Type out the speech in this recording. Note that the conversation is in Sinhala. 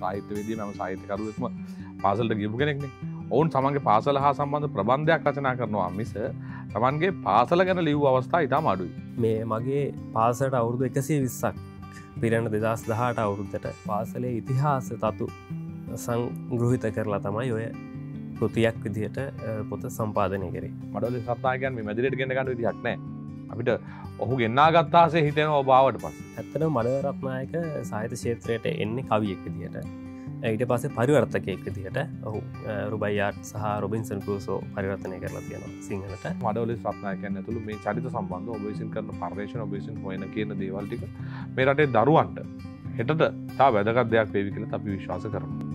සාහිත්‍යවේදී මම සාහිත්‍යකරුවෙක්ම පාසලට ගියපු කෙනෙක්නේ. ඔවුන් තමන්ගේ පාසල හා සම්බන්ධ ප්‍රබන්ධයක් රචනා කරනවා මිස තමන්ගේ පාසල ගැන ලියූ අවස්ථා ඉතාම අඩුයි. මේ මගේ පාසලට අවුරුදු 120ක් පිරෙන 2018 අවුරුද්දට පාසලේ ඉතිහාස තතු සංග්‍රහිත කරලා තමයි ඔය කෘතියක් විදිහට පොත සම්පාදනය කරේ. මඩවලේ සත්නායකයන් මේ මැදිරියට ගෙන ගන්න විදිහක් නැහැ. අපිට ඔහු ගෙන්නාගත්ත ආසේ හිතෙනවා ඔබ ආවට පස්සේ. ඇත්තටම මඩවල රත්නායක සාහිත්‍ය ක්ෂේත්‍රයට එන්නේ කවියෙක් විදිහට. ඊට පස්සේ පරිවර්තකයෙක් විදිහට ඔහු රුබයියාට් සහ රොබින්සන් ක්‍රූසෝ පරිවර්තනය කරලා තියෙනවා සිංහලට. මඩවලේ රත්නායකයන් ඇතුළු මේ චරිත සම්බන්ධව ඔබ විසින් කරන පර්යේෂණ ඔබ විසින් හොයන කියන දේවල් ටික මේ රටේ දරුවන්ට හෙටට තා වැදගත් දෙයක් වේවි කියලා අපි විශ්වාස කරනවා.